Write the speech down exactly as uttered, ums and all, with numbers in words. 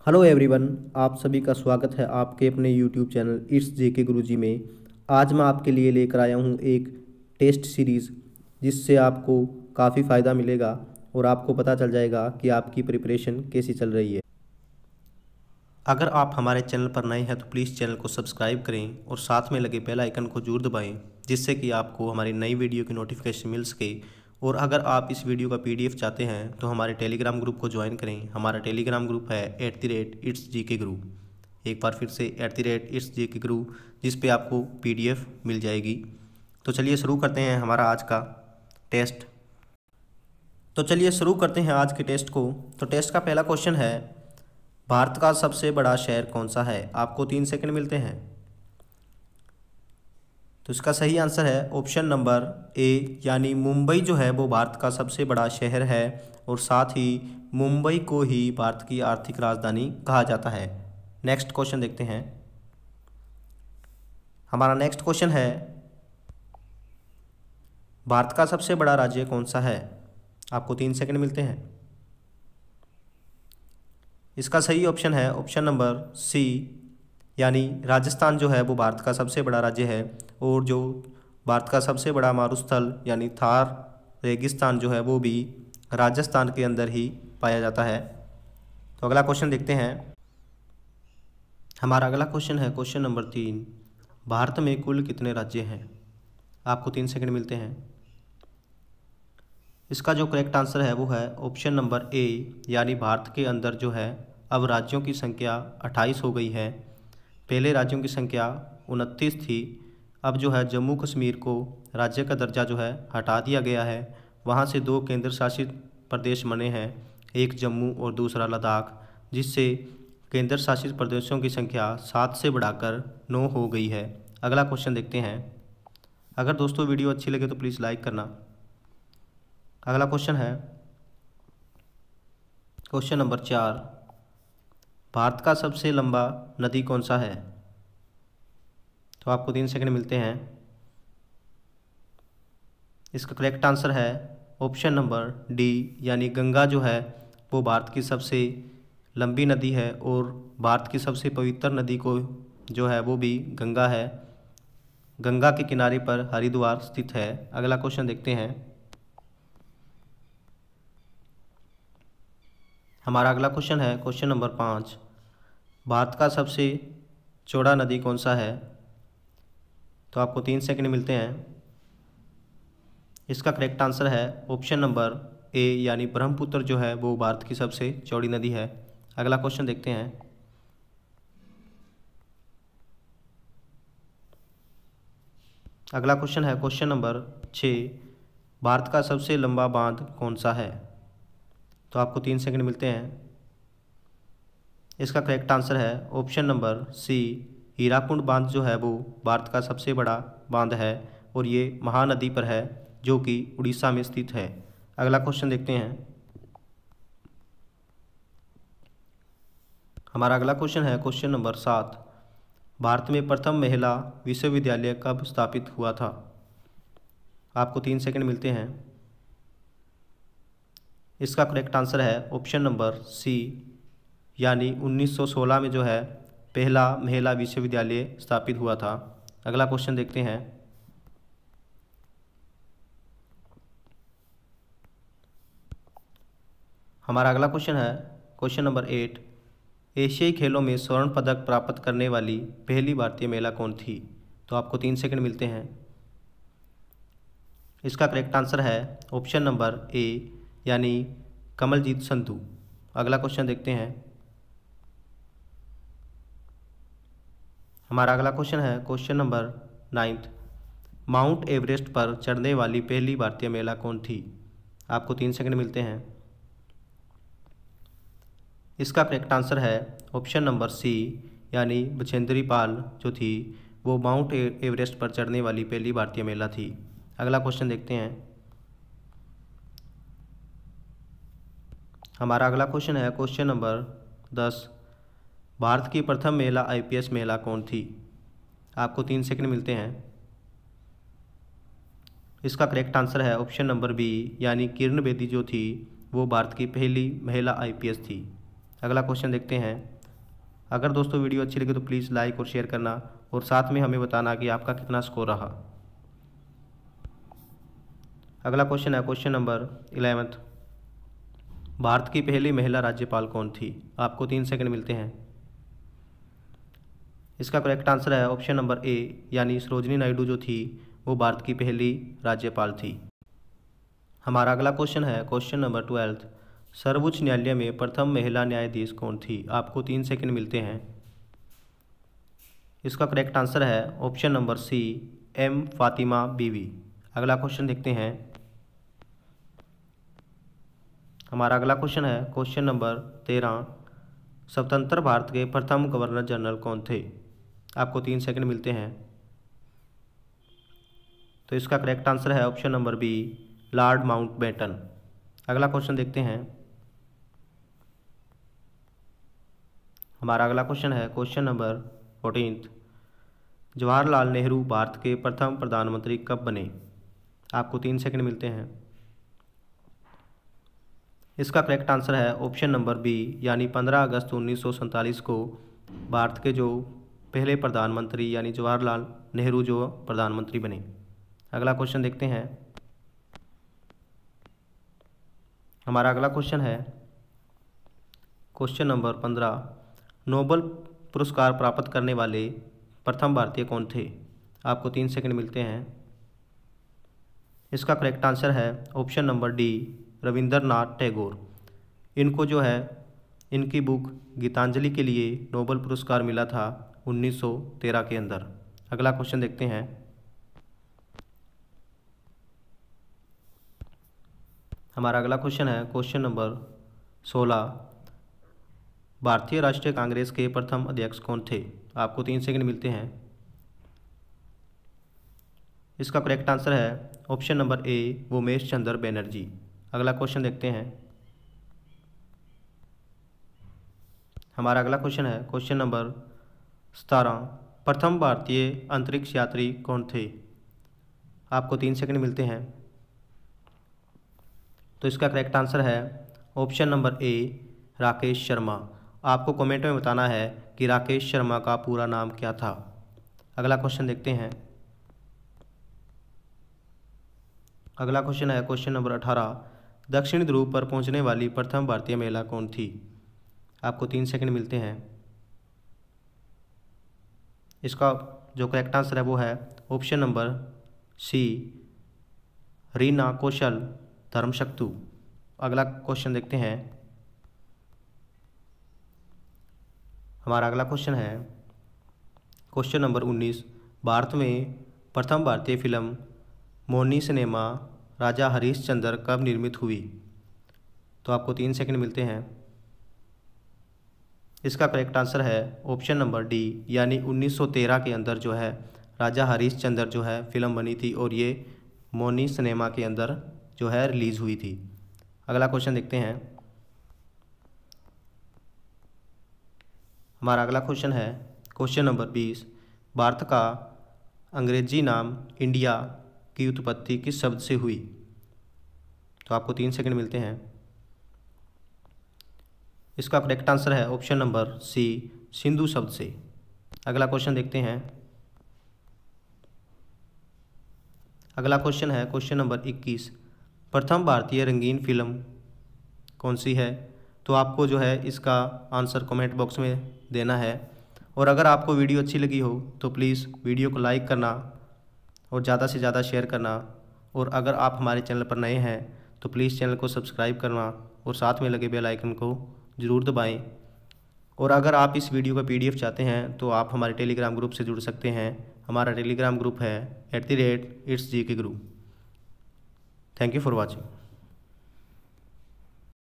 Hello everyone, आप सभी का स्वागत है आपके अपने YouTube channel it's JK Guruji में। आज मैं आपके लिए लेकर आया हूँ एक टेस्ट सीरीज़ जिससे आपको काफ़ी फ़ायदा मिलेगा और आपको पता चल जाएगा कि आपकी प्रिपरेशन कैसी चल रही है। अगर आप हमारे चैनल पर नए हैं तो प्लीज़ चैनल को सब्सक्राइब करें और साथ में लगे बेल आइकन को जरूर दबाएं, जिससे कि आपको हमारी नई वीडियो की नोटिफिकेशन मिल सके। और अगर आप इस वीडियो का पीडीएफ चाहते हैं तो हमारे टेलीग्राम ग्रुप को ज्वाइन करें। हमारा टेलीग्राम ग्रुप है at the rate it's G K group. एक बार फिर से at the rate it's G K group, जिस पे आपको पीडीएफ मिल जाएगी। तो चलिए शुरू करते हैं हमारा आज का टेस्ट। तो चलिए शुरू करते हैं आज के टेस्ट को। तो टेस्ट का पहला क्वेश्चन है, भारत का सबसे बड़ा शहर कौन सा है? आपको तीन सेकंड मिलते हैं। तो इसका सही आंसर है ऑप्शन नंबर ए, यानी मुंबई जो है वो भारत का सबसे बड़ा शहर है और साथ ही मुंबई को ही भारत की आर्थिक राजधानी कहा जाता है। नेक्स्ट क्वेश्चन देखते हैं। हमारा नेक्स्ट क्वेश्चन है, भारत का सबसे बड़ा राज्य कौन सा है? आपको तीन सेकंड मिलते हैं। इसका सही ऑप्शन है ऑप्शन नंबर सी, यानी राजस्थान जो है वो भारत का सबसे बड़ा राज्य है और जो भारत का सबसे बड़ा मारुस्थल यानी थार रेगिस्तान जो है वो भी राजस्थान के अंदर ही पाया जाता है। तो अगला क्वेश्चन देखते हैं। हमारा अगला क्वेश्चन है क्वेश्चन नंबर तीन, भारत में कुल कितने राज्य हैं? आपको तीन सेकंड मिलते हैं। इसका जो करेक्ट आंसर है वो है ऑप्शन नंबर ए, यानी भारत के अंदर जो है अब राज्यों की संख्या अट्ठाईस हो गई है। पहले राज्यों की संख्या उनतीस थी। अब जो है जम्मू कश्मीर को राज्य का दर्जा जो है हटा दिया गया है। वहाँ से दो केंद्र शासित प्रदेश बने हैं, एक जम्मू और दूसरा लद्दाख, जिससे केंद्र शासित प्रदेशों की संख्या सात से बढ़ाकर नौ हो गई है। अगला क्वेश्चन देखते हैं। अगर दोस्तों वीडियो अच्छी लगे तो प्लीज़ लाइक करना। अगला क्वेश्चन है क्वेश्चन नंबर चार, भारत का सबसे लंबा नदी कौन सा है? तो आपको तीन सेकंड मिलते हैं। इसका करेक्ट आंसर है ऑप्शन नंबर डी, यानी गंगा जो है वो भारत की सबसे लंबी नदी है और भारत की सबसे पवित्र नदी को जो है वो भी गंगा है। गंगा के किनारे पर हरिद्वार स्थित है। अगला क्वेश्चन देखते हैं। हमारा अगला क्वेश्चन है क्वेश्चन नंबर पाँच, भारत का सबसे चौड़ा नदी कौन सा है? तो आपको तीन सेकंड मिलते हैं। इसका करेक्ट आंसर है ऑप्शन नंबर ए, यानी ब्रह्मपुत्र जो है वो भारत की सबसे चौड़ी नदी है। अगला क्वेश्चन देखते हैं। अगला क्वेश्चन है क्वेश्चन नंबर छः, भारत का सबसे लंबा बांध कौन सा है? तो आपको तीन सेकंड मिलते हैं। इसका करेक्ट आंसर है ऑप्शन नंबर सी, हीराकुंड बांध जो है वो भारत का सबसे बड़ा बांध है और ये महानदी पर है जो कि उड़ीसा में स्थित है। अगला क्वेश्चन देखते हैं। हमारा अगला क्वेश्चन है क्वेश्चन नंबर सात, भारत में प्रथम महिला विश्वविद्यालय कब स्थापित हुआ था? आपको तीन सेकंड मिलते हैं। इसका करेक्ट आंसर है ऑप्शन नंबर सी, यानी उन्नीस सौ सोलह में जो है पहला महिला विश्वविद्यालय स्थापित हुआ था। अगला क्वेश्चन देखते हैं। हमारा अगला क्वेश्चन है क्वेश्चन नंबर एट, एशियाई खेलों में स्वर्ण पदक प्राप्त करने वाली पहली भारतीय महिला कौन थी? तो आपको तीन सेकंड मिलते हैं। इसका करेक्ट आंसर है ऑप्शन नंबर ए, यानी कमलजीत संधू। अगला क्वेश्चन देखते हैं। हमारा अगला क्वेश्चन है question number ninth, mount Everest पर चढ़ने वाली पहली भारतीय महिला कौन थी? आपको तीन सेकंड मिलते हैं। इसका करेक्ट आंसर है ऑप्शन नंबर सी, यानी बछेंद्री पाल जो थी वो माउंट एवरेस्ट पर चढ़ने वाली पहली भारतीय महिला थी। अगला क्वेश्चन देखते हैं। हमारा अगला क्वेश्चन है क्वेश्चन नंबर दस, भारत की प्रथम महिला आईपीएस महिला कौन थी? आपको तीन सेकंड मिलते हैं। इसका करेक्ट आंसर है ऑप्शन नंबर बी, यानी किरण बेदी जो थी वो भारत की पहली महिला आईपीएस थी। अगला क्वेश्चन देखते हैं। अगर दोस्तों वीडियो अच्छी लगे तो प्लीज़ लाइक और शेयर करना और साथ में हमें बताना कि आपका कितना स्कोर रहा। अगला क्वेश्चन है क्वेश्चन नंबर इलेवेंथ। भारत की पहली महिला राज्यपाल कौन थी? आपको तीन सेकंड मिलते हैं। इसका करेक्ट आंसर है ऑप्शन नंबर ए, यानी सरोजिनी नायडू जो थी वो भारत की पहली राज्यपाल थी। हमारा अगला क्वेश्चन है क्वेश्चन नंबर ट्वेल्थ। सर्वोच्च न्यायालय में प्रथम महिला न्यायाधीश कौन थी? आपको तीन सेकंड मिलते हैं। इसका करेक्ट आंसर है option number C, M Fathima Beevi. अगला क्वेश्चन देखते हैं। हमारा अगला क्वेश्चन है क्वेश्चन नंबर तेरह। स्वतंत्र भारत के प्रथम गवर्नर जनरल कौन थे? आपको तीन सेकंड मिलते हैं। तो इसका करेक्ट आंसर है option number B, lord Mountbatten. अगला क्वेश्चन देखते हैं। हमारा अगला क्वेश्चन है question number fourteenth. Jawaharlal Nehru Bharat के प्रथम प्रधानमंत्री कब बने? आपको तीन सेकंड मिलते हैं। इसका करेक्ट आंसर है ऑप्शन नंबर बी, यानी पंद्रह अगस्त उन्नीस सौ सैंतालीस को भारत के जो पहले प्रधानमंत्री यानी जवाहरलाल नेहरू जो प्रधानमंत्री बने। अगला क्वेश्चन देखते हैं। हमारा अगला क्वेश्चन है क्वेश्चन नंबर पंद्रह। नोबेल पुरस्कार प्राप्त करने वाले प्रथम भारतीय कौन थे? आपको तीन सेकंड मिलते हैं। इसका करेक्ट आंसर है option number D, Rabindranath Tagore. इनको जो है इनकी बुक गीतांजलि के लिए नोबेल पुरस्कार मिला था उन्नीस सौ तेरह के अंदर। अगला क्वेश्चन देखते हैं। हमारा अगला क्वेश्चन है क्वेश्चन नंबर सोलह। भारतीय राष्ट्रीय कांग्रेस के प्रथम अध्यक्ष कौन थे? आपको तीन सेकंड मिलते हैं। इसका करेक्ट आंसर है option number A, Umesh Chandra Banerjee. अगला क्वेश्चन देखते हैं। हमारा अगला क्वेश्चन है क्वेश्चन नंबर सतारह। प्रथम भारतीय अंतरिक्ष यात्री कौन थे? आपको तीन सेकंड मिलते हैं। तो इसका करेक्ट आंसर है option number A, Rakesh Sharma. आपको कमेंट में बताना है कि राकेश शर्मा का पूरा नाम क्या था। अगला क्वेश्चन देखते हैं। अगला क्वेश्चन है क्वेश्चन नंबर अठारह। दक्षिण ध्रुव पर पहुंचने वाली प्रथम भारतीय महिला कौन थी? आपको तीन सेकंड मिलते हैं। इसका जो करेक्ट आंसर है वो है option number C, Reena Kaushal Dharmshaktu. अगला क्वेश्चन देखते हैं। हमारा अगला क्वेश्चन है क्वेश्चन नंबर उन्नीस। भारत में प्रथम भारतीय फिल्म मोनी सिनेमा राजा हरीशचंद्र कब निर्मित हुई? तो आपको तीन सेकंड मिलते हैं। इसका करेक्ट आंसर है ऑप्शन नंबर डी, यानी उन्नीस सौ तेरह के अंदर जो है राजा हरीशचंद्र जो है फिल्म बनी थी और ये मोनी सिनेमा के अंदर जो है रिलीज़ हुई थी। अगला क्वेश्चन देखते हैं। हमारा अगला क्वेश्चन है क्वेश्चन नंबर बीस। भारत का अंग्रेजी नाम इंडिया की उत्पत्ति किस शब्द से हुई? तो आपको तीन सेकंड मिलते हैं। इसका करेक्ट आंसर है ऑप्शन नंबर सी, सिंधु शब्द से। अगला क्वेश्चन देखते हैं। अगला क्वेश्चन है क्वेश्चन नंबर इक्कीस। प्रथम भारतीय रंगीन फिल्म कौन सी है? तो आपको जो है इसका आंसर कमेंट बॉक्स में देना है। और अगर आपको वीडियो अच्छी लगी हो तो प्लीज़ वीडियो को लाइक करना और ज़्यादा से ज़्यादा शेयर करना। और अगर आप हमारे चैनल पर नए हैं तो प्लीज़ चैनल को सब्सक्राइब करना और साथ में लगे बेल आइकन को ज़रूर दबाएं। और अगर आप इस वीडियो का पीडीएफ चाहते हैं तो आप हमारे टेलीग्राम ग्रुप से जुड़ सकते हैं। हमारा टेलीग्राम ग्रुप है at the rate it's G K Guru. Thank you for watching.